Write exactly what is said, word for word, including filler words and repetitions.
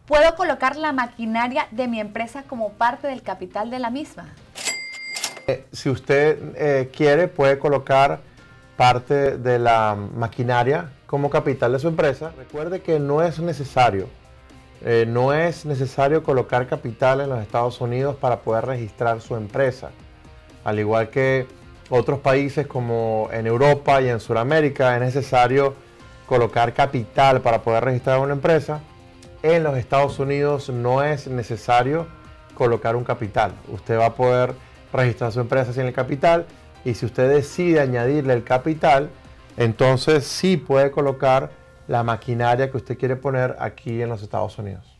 ¿Puedo colocar la maquinaria de mi empresa como parte del capital de la misma? Eh, si usted eh, quiere, puede colocar parte de la maquinaria como capital de su empresa. Recuerde que no es necesario, eh, no es necesario colocar capital en los Estados Unidos para poder registrar su empresa. Al igual que otros países como en Europa y en Sudamérica, es necesario colocar capital para poder registrar una empresa. En los Estados Unidos no es necesario colocar un capital. Usted va a poder registrar su empresa sin el capital, y si usted decide añadirle el capital, entonces sí puede colocar la maquinaria que usted quiere poner aquí en los Estados Unidos.